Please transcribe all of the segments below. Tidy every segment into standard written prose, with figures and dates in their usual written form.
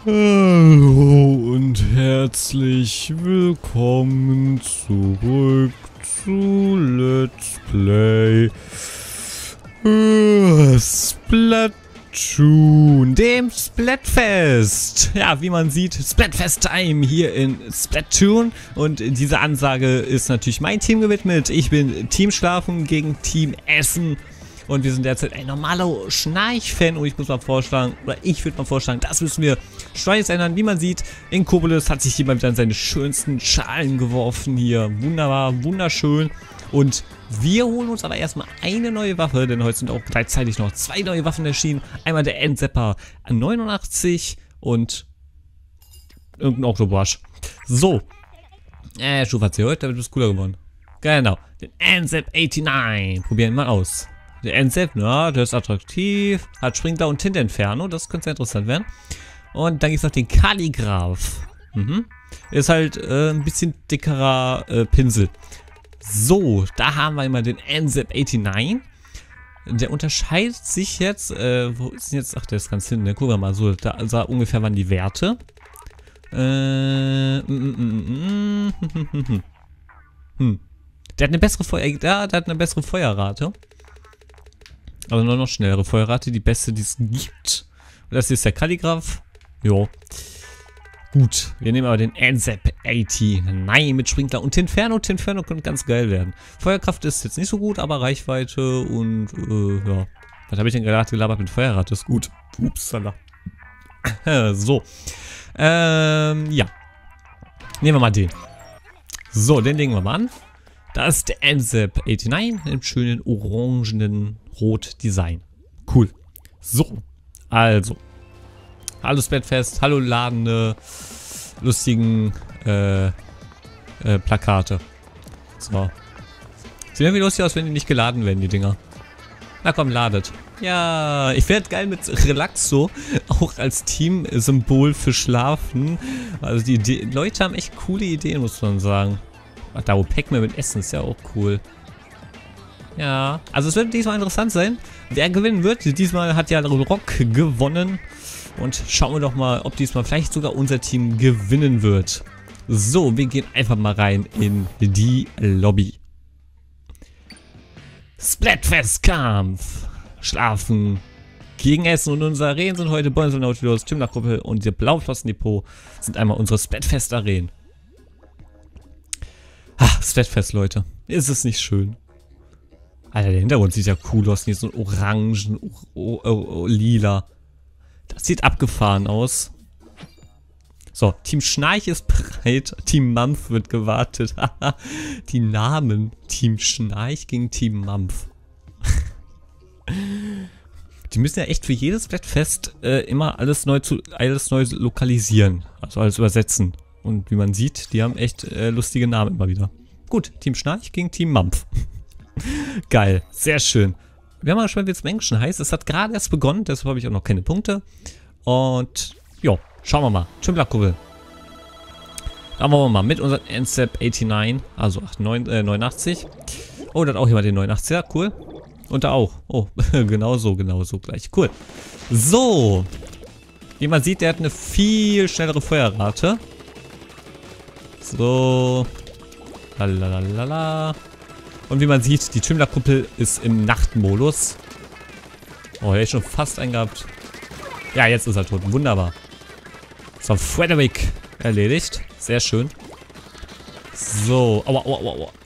Hallo und herzlich willkommen zurück zu Let's Play Splatoon, dem Splatfest. Ja, wie man sieht, Splatfest-Time hier in Splatoon. Und diese Ansage ist natürlich mein Team gewidmet. Ich bin Team Schlafen gegen Team Essen. Und wir sind derzeit ein normaler Schnarch-Fan. Und ich muss mal vorschlagen, oder ich würde mal vorschlagen, das müssen wir schleunigst ändern. Wie man sieht, in Kobolus hat sich jemand wieder an seine schönsten Schalen geworfen hier. Wunderbar, wunderschön. Und wir holen uns aber erstmal eine neue Waffe, denn heute sind auch gleichzeitig noch zwei neue Waffen erschienen. Einmal der Endzapper 89 und irgendein Octobrush. So. Stufe C heute, damit ist es cooler geworden. Genau. Den Endzap 89. Probieren wir mal aus. Der Endzap, ja, der ist attraktiv. Hat Sprinkler und Tinteninferno. Das könnte sehr interessant werden. Und dann gibt es noch den Kalligraph. Ist halt ein bisschen dickerer Pinsel. So, da haben wir immer den Endzap 89. Der unterscheidet sich jetzt, wo ist denn jetzt, ach, der ist ganz hinten, ne? Gucken wir mal, so, da ungefähr waren die Werte. Der hat eine bessere Feuerrate. Also nur noch schnellere Feuerrate, die beste, die es gibt. Und das ist der Kalligraph. Jo. Gut, wir nehmen aber den Endzap 89 mit Sprinkler und Tinferno. Tinferno könnte ganz geil werden. Feuerkraft ist jetzt nicht so gut, aber Reichweite und, ja. Was habe ich denn gerade gelabert mit Feuerrate? Ist gut. Upsala. So. Ja. Nehmen wir mal den. So, den legen wir mal an. Da ist der Endzap 89 im schönen orangenen Rot-Design. Cool. So. Also. Hallo Splatfest, hallo ladende, lustigen Plakate. So. Sieht irgendwie lustig aus, wenn die nicht geladen werden, die Dinger. Na komm, ladet. Ja, ich werde geil mit Relaxo, auch als Team-Symbol für Schlafen. Also die Leute haben echt coole Ideen, muss man sagen. Ach, da wo Pac-Man mit Essen ist ja auch cool. Ja, also es wird diesmal interessant sein, wer gewinnen wird. Diesmal hat ja Rock gewonnen. Und schauen wir doch mal, ob diesmal vielleicht sogar unser Team gewinnen wird. So, wir gehen einfach mal rein in die Lobby. Splatfest-Kampf. Schlafen gegen Essen und unsere Arenen sind heute Bonsel Nautilus, Tymnach-Gruppe und der Blauflossen-Depot sind einmal unsere Splatfest-Arenen. Ach, Splatfest, Leute. Ist es nicht schön? Alter, der Hintergrund sieht ja cool aus. Hier so ein orangen, lila. Das sieht abgefahren aus. So, Team Schnarch ist bereit. Team Mampf wird gewartet. Die Namen. Team Schnarch gegen Team Mampf. Die müssen ja echt für jedes Splatfest immer alles neu lokalisieren. Also alles übersetzen. Und wie man sieht, die haben echt lustige Namen immer wieder. Gut, Team Schnarch gegen Team Mampf. Geil, sehr schön. Wir haben mal gespannt, wie es im Englischen heißt. Es hat gerade erst begonnen, deshalb habe ich auch noch keine Punkte. Und, jo, schauen wir mal. Tymnach-Gruppe. Da wollen wir mal mit unserem Endzap 89, also 89. Oh, da hat auch jemand den 89er, cool. Und da auch. Oh, genau so gleich. Cool. So. Wie man sieht, der hat eine viel schnellere Feuerrate. So. Lalalala. Und wie man sieht, die Tymnach-Gruppe ist im Nachtmodus. Oh, der ist schon fast eingehabt. Ja, jetzt ist er tot. Wunderbar. So, Frederick erledigt. Sehr schön. So. Aua, aua, aua, aua.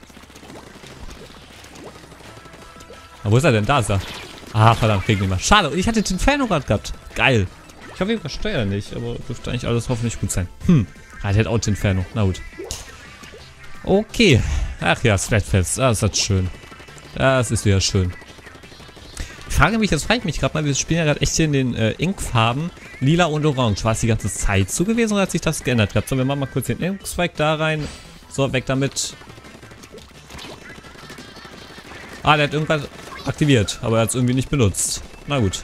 Na, wo ist er denn? Da ist er. Ah, verdammt, krieg ihn nicht mehr. Schade. Und ich hatte den Inferno gerade gehabt. Geil. Ich hoffe, ich versteuere nicht, aber dürfte eigentlich alles hoffentlich gut sein. Ah, der hat auch den Inferno. Na gut. Okay. Ach ja, Splatfest. Das ist schön. Das ist wieder schön. Ich frage mich, das frage ich mich gerade mal, wir spielen ja gerade echt hier in den Inkfarben lila und orange. War es die ganze Zeit so gewesen oder hat sich das geändert gehabt? So, wir machen mal kurz den Inkzweig da rein. So, weg damit. Ah, der hat irgendwas aktiviert, aber er hat es irgendwie nicht benutzt. Na gut.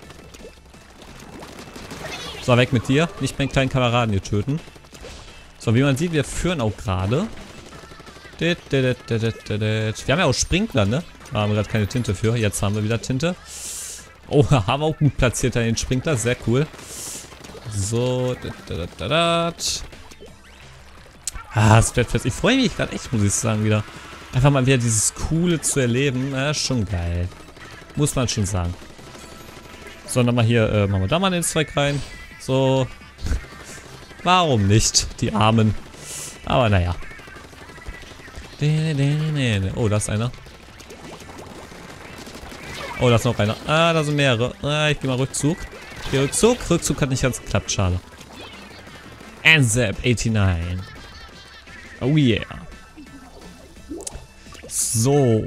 So, weg mit dir. Nicht meinen kleinen Kameraden hier töten. So, wie man sieht, wir führen auch gerade. Wir haben ja auch Sprinkler, ne? Da haben wir gerade keine Tinte für. Jetzt haben wir wieder Tinte. Oh, haben wir auch gut platziert, den Sprinkler. Sehr cool. So. Ah, Splatfest. Ich freue mich gerade echt, muss ich sagen, wieder. Einfach mal wieder dieses Coole zu erleben. Schon geil. Muss man schon sagen. So, nochmal hier, machen wir da mal den Zweig rein. So. Warum nicht? Die Armen. Aber naja. Oh, da ist einer. Oh, da ist noch einer. Ah, da sind mehrere. Ah, ich gehe mal Rückzug. Ich gehe Rückzug. Rückzug hat nicht ganz geklappt. Schade. Anzap 89. Oh yeah. So.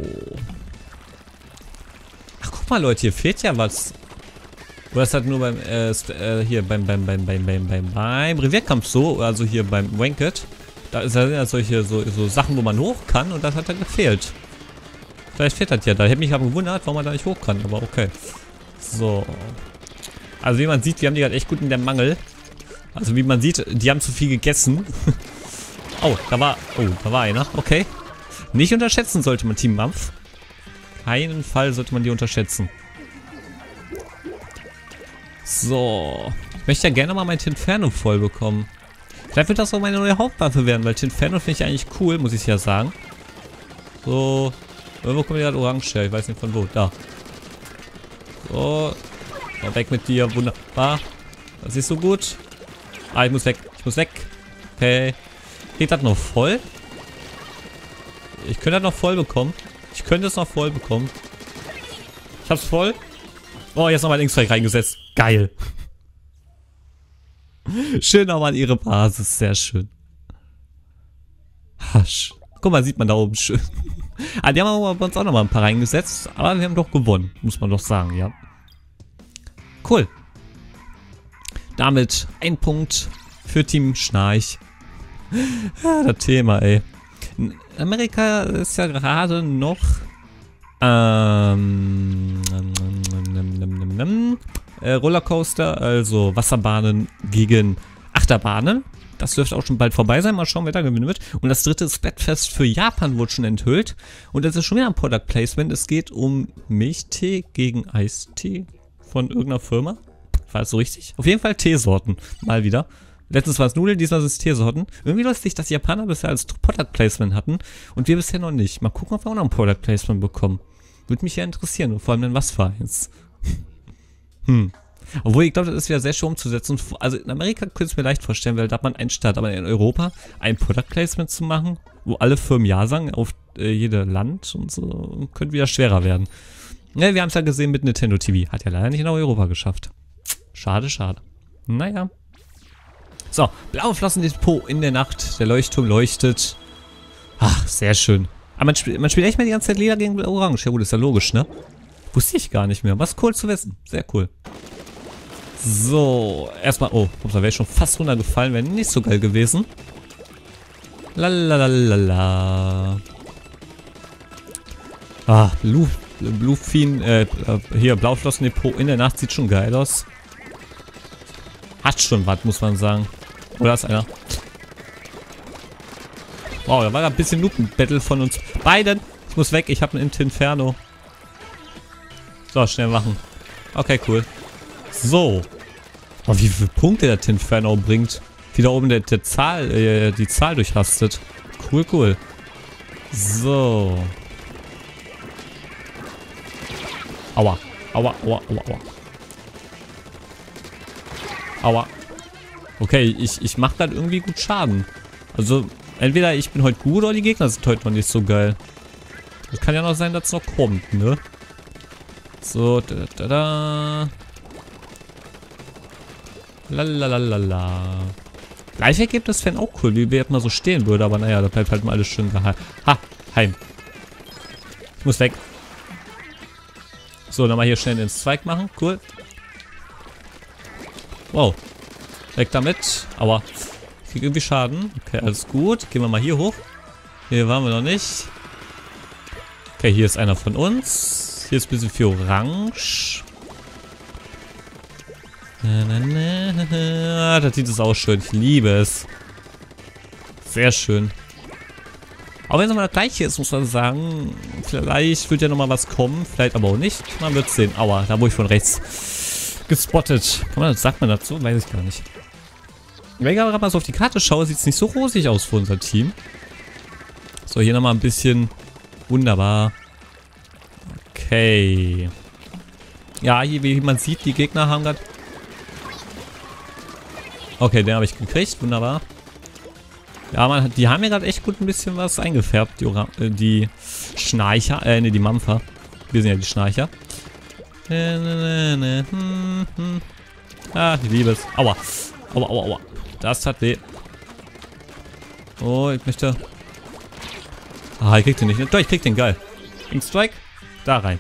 Ach, guck mal, Leute. Hier fehlt ja was. Oder ist halt nur beim, hier beim Revierkampf so. Also hier beim Ranked. Da ist ja solche, so Sachen, wo man hoch kann. Und das hat dann gefehlt. Vielleicht fehlt das ja. Da hätte mich aber gewundert, warum man da nicht hoch kann. Aber okay. So. Also wie man sieht, die haben die gerade echt gut in der Mangel. Also wie man sieht, die haben zu viel gegessen. Oh, da war einer. Okay. Nicht unterschätzen sollte man Team Mampf. Keinen Fall sollte man die unterschätzen. So. Ich möchte ja gerne mal mein Tinferno voll bekommen. Vielleicht wird das auch meine neue Hauptwaffe werden, weil Tinferno finde ich eigentlich cool, muss ich ja sagen. So. Irgendwo kommt gerade orange her. Ich weiß nicht von wo. Da. So. So, weg mit dir. Wunderbar. Das ist so gut. Ah, ich muss weg. Ich muss weg. Okay. Geht das noch voll? Ich könnte das noch voll bekommen. Ich könnte es noch voll bekommen. Ich hab's voll. Oh, jetzt nochmal links reingesetzt. Geil. Schön nochmal an ihre Basis. Sehr schön. Hasch. Guck mal, sieht man da oben schön. Ah, die haben aber bei uns auch nochmal ein paar reingesetzt. Aber wir haben doch gewonnen. Muss man doch sagen, ja. Cool. Damit ein Punkt für Team Schnarch. Das Thema, ey. In Amerika ist ja gerade noch Rollercoaster, also Wasserbahnen gegen Achterbahnen. Das dürfte auch schon bald vorbei sein. Mal schauen, wer da gewinnen wird. Und das dritte Splatfest für Japan wurde schon enthüllt. Und das ist schon wieder ein Product Placement. Es geht um Milchtee gegen Eistee von irgendeiner Firma. War das so richtig? Auf jeden Fall Teesorten. Mal wieder. Letztens war es Nudeln, diesmal sind es Teesorten. Irgendwie lustig, dass die Japaner bisher als Product Placement hatten und wir bisher noch nicht. Mal gucken, ob wir auch noch ein Product Placement bekommen. Würde mich ja interessieren. Und vor allem dann was für eins. Obwohl, ich glaube, das ist wieder sehr schwer umzusetzen. Also in Amerika könnte ich es mir leicht vorstellen, weil da hat man einen Staat. Aber in Europa ein Product Placement zu machen, wo alle Firmen Ja sagen, auf jede Land und so, könnte wieder schwerer werden. Ja, wir haben es ja gesehen mit Nintendo TV. Hat ja leider nicht in Europa geschafft. Schade, schade. Naja. So, blaue Flossendepot in der Nacht. Der Leuchtturm leuchtet. Ach, sehr schön. Aber man spielt echt mal die ganze Zeit lila gegen orange. Ja gut, ist ja logisch, ne? Wusste ich gar nicht mehr. Was cool zu wissen. Sehr cool. So, erstmal... Oh, da wäre ich schon fast runtergefallen. Wäre nicht so geil gewesen. Lalalala. Ah, Bluefin, hier, Blauflossendepot in der Nacht sieht schon geil aus. Hat schon was, muss man sagen. Oder ist einer? Wow, da war ein bisschen Noob-Battle von uns beiden. Ich muss weg, ich habe einen Tinferno. So, schnell machen. Okay, cool. So. Oh, wie viele Punkte der Tinferno bringt. Wie da oben die Zahl durchrastet. Cool, cool. So. Aua. Aua, aua, aua, aua. Aua. Okay, ich mache gerade irgendwie gut Schaden. Also, entweder ich bin heute gut oder die Gegner sind heute noch nicht so geil. Das kann ja noch sein, dass es noch kommt, ne? So, da. Lalalala. Live-Ergebnis wären auch cool, wie wir mal so stehen würde, aber naja, da bleibt halt mal alles schön geheim. Ha, heim. Ich muss weg. So, dann mal hier schnell ins Zweig machen. Cool. Wow. Weg damit. Aua. Ich krieg irgendwie Schaden. Okay, alles gut. Gehen wir mal hier hoch. Hier waren wir noch nicht. Okay, hier ist einer von uns. Hier ist ein bisschen viel Orange. Das sieht es auch schön. Ich liebe es. Sehr schön. Auch wenn es immer das gleiche ist, muss man sagen. Vielleicht wird ja nochmal was kommen. Vielleicht aber auch nicht. Man wird sehen. Aua, da wo ich von rechts gespottet. Sagt man dazu? Weiß ich gar nicht. Wenn ich gerade mal so auf die Karte schaue, sieht es nicht so rosig aus für unser Team. So, hier nochmal ein bisschen. Wunderbar. Okay. Ja, hier, wie man sieht, die Gegner haben gerade... Okay, den habe ich gekriegt. Wunderbar. Ja, die haben mir gerade echt gut ein bisschen was eingefärbt. Die Schnarcher. Ne, die Mampfer. Wir sind ja die Schnarcher. Ah, ich liebe es. Aua. Aua, aua, aua. Das hat weh. Oh, ich möchte... Ah, ich krieg den nicht. Doch, ich krieg den, geil. Ink Strike. Da rein.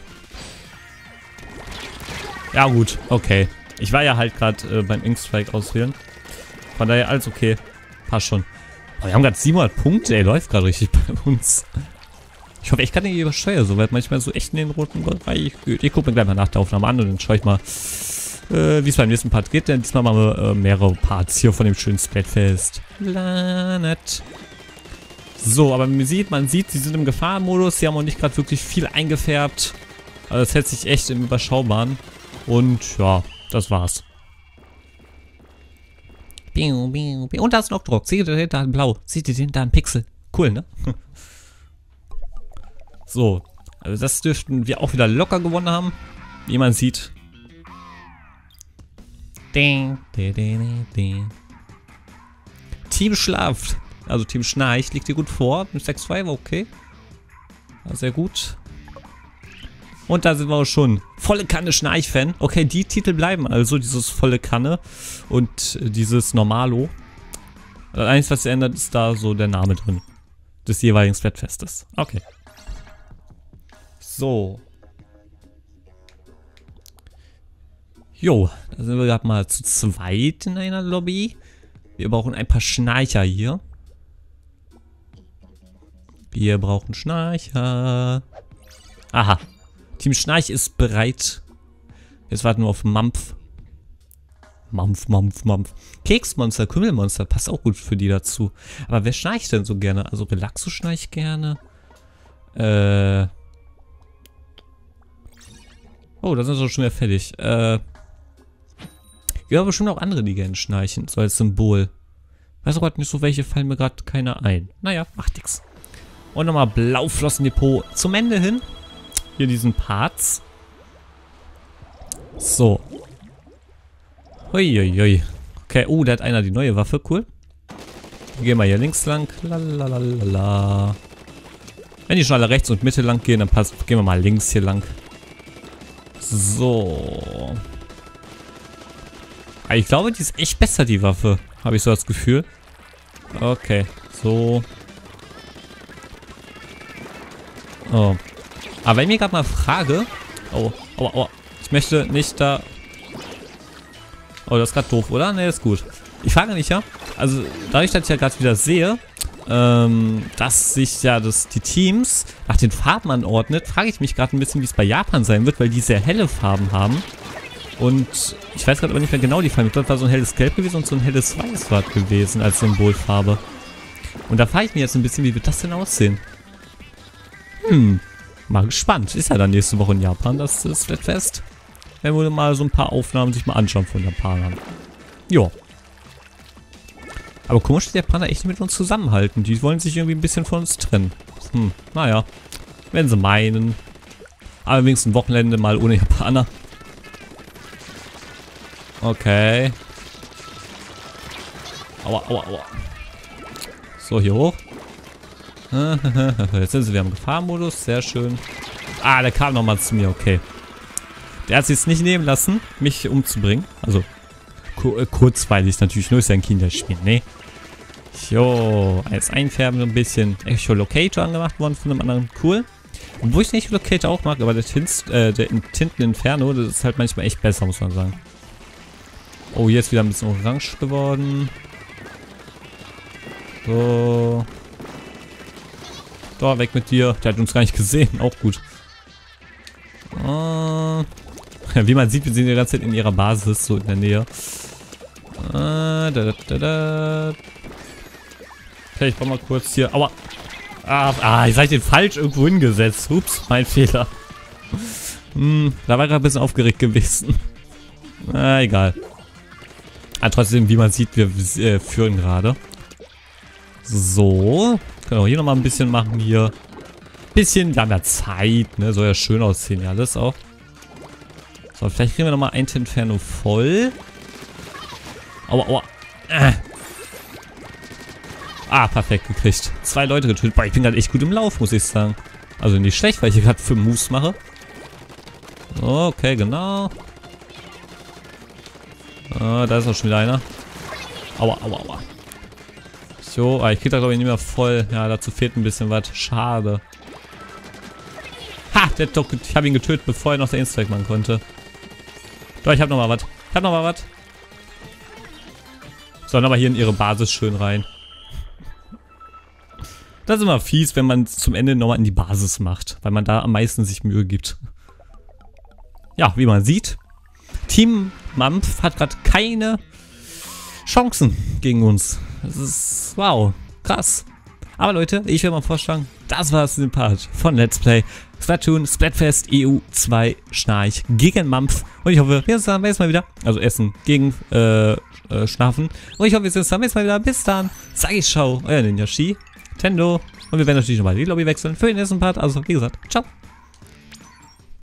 Ja, gut. Okay. Ich war ja halt gerade beim Ink Strike auswählen. Von daher alles okay. Passt schon. Oh, wir haben gerade 700 Punkte. Ey, läuft gerade richtig bei uns. Ich hoffe, ich kann nicht übersteuern, so weit manchmal so echt in den roten Bereich. Ich gucke mir gleich mal nach der Aufnahme an und dann schaue ich mal, wie es beim nächsten Part geht. Denn diesmal machen wir mehrere Parts hier von dem schönen Splatfest. Nett. So, aber man sieht, sie sind im Gefahrenmodus. Sie haben auch nicht gerade wirklich viel eingefärbt. Also es hält sich echt im Überschaubaren. Und ja, das war's. Und da ist ein Octorok. Seht ihr da ein Blau? Seht ihr den da ein Pixel? Cool, ne? So, also das dürften wir auch wieder locker gewonnen haben. Wie man sieht. Team Schlaft. Also Team Schnarch liegt hier gut vor. Mit 6-2 war okay. War sehr gut. Und da sind wir auch schon. Volle Kanne Schnarch-Fan. Okay, die Titel bleiben also. Dieses volle Kanne und dieses Normalo. Das Einzige, was sich ändert, ist da so der Name drin. Des jeweiligen Splatfestes. Okay. So. Jo, da sind wir gerade mal zu zweit in einer Lobby. Wir brauchen ein paar Schnarcher hier. Wir brauchen Schnarcher. Aha. Team Schnarch ist bereit. Jetzt warten wir auf Mampf. Mampf. Keksmonster, Kümmelmonster. Passt auch gut für die dazu. Aber wer schnarcht denn so gerne? Also Relaxo schnarcht gerne. Oh, da sind wir schon wieder fertig. Ja, aber bestimmt auch andere, die gerne schnarchen. So als Symbol. Weiß auch gerade nicht so, welche fallen mir gerade keiner ein. Naja, macht nix. Und nochmal Blauflossendepot zum Ende hin. Hier diesen Parts. So. Huiuiui. Okay, oh, da hat einer die neue Waffe. Cool. Gehen wir hier links lang. Lalalala. Wenn die schon alle rechts und Mitte lang gehen, dann gehen wir mal links hier lang. So. Aber ich glaube, die ist echt besser, die Waffe. Habe ich so das Gefühl. Okay. So. Oh. Aber wenn ich mir gerade mal frage... Oh, aua. Ich möchte nicht da... Oh, das ist gerade doof, oder? Ne, ist gut. Ich frage mich ja... Also, dadurch, dass ich ja gerade wieder sehe, dass sich ja die Teams nach den Farben anordnet, frage ich mich gerade ein bisschen, wie es bei Japan sein wird, weil die sehr helle Farben haben. Und ich weiß gerade aber nicht mehr genau die Farben. Ich glaube, war so ein helles Gelb gewesen und so ein helles Weiß war gewesen als Symbolfarbe. Und da frage ich mich jetzt ein bisschen, wie wird das denn aussehen? Mal gespannt. Ist ja dann nächste Woche in Japan das Splatfest. Wenn wir mal so ein paar Aufnahmen sich mal anschauen von Japanern. Jo. Aber komisch, dass die Japaner echt mit uns zusammenhalten. Die wollen sich irgendwie ein bisschen von uns trennen. Naja. Wenn sie meinen. Aber wenigstens ein Wochenende mal ohne Japaner. Okay. Aua. So, hier hoch. Jetzt sind sie wieder im Gefahrenmodus. Sehr schön. Ah, der kam nochmal zu mir. Okay. Der hat es jetzt nicht nehmen lassen, mich umzubringen. Also, kurzweilig natürlich. Nur ist ja ein Kinderspiel. Nee. Jo. Als Einfärben so ein bisschen Echolocator angemacht worden von einem anderen. Cool. Obwohl ich den Echolocator auch mag, aber der Tinten Inferno, das ist halt manchmal echt besser, muss man sagen. Oh, hier ist wieder ein bisschen orange geworden. So. Da, weg mit dir. Der hat uns gar nicht gesehen. Auch gut. Wie man sieht, wir sind die ganze Zeit in ihrer Basis, so in der Nähe. Okay, ich brauche mal kurz hier. Aua. Ich habe den falsch irgendwo hingesetzt. Ups, mein Fehler. Da war ich gerade ein bisschen aufgeregt gewesen. Egal. Aber trotzdem, wie man sieht, wir führen gerade. So. Können wir hier nochmal ein bisschen machen hier. Bisschen, wir haben ja Zeit, ne? Soll ja schön aussehen, ja, alles auch. So, vielleicht kriegen wir nochmal ein Inferno voll. Aua, aua. Ah, perfekt gekriegt. 2 Leute getötet. Boah, ich bin gerade echt gut im Lauf, muss ich sagen. Also nicht schlecht, weil ich hier gerade 5 Moves mache. Okay, genau. Ah, da ist auch schon wieder einer. Aua, aua, aua. So, ich krieg da glaube ich nicht mehr voll. Ja, dazu fehlt ein bisschen was. Schade. Ha, der hat doch, ich habe ihn getötet, bevor er noch der Insta machen konnte. Doch, ich habe noch mal was. So, nochmal hier in ihre Basis schön rein. Das ist immer fies, wenn man zum Ende nochmal in die Basis macht, weil man da am meisten sich Mühe gibt. Ja, wie man sieht, Team Mampf hat gerade keine Chancen gegen uns. Das ist, wow, krass. Aber Leute, ich würde mal vorschlagen, das war es in dem Part von Let's Play Splatoon Splatfest EU2 Schnarch gegen Mampf. Und ich hoffe, wir sehen uns dann beim nächsten Mal wieder. Also Essen gegen Schlafen. Und ich hoffe, wir sehen uns dann beim nächsten Mal wieder. Bis dann. Sag ich ciao, euer Ninja Shi, Tendo. Und wir werden natürlich nochmal die Lobby wechseln für den nächsten Part. Also, wie gesagt, ciao.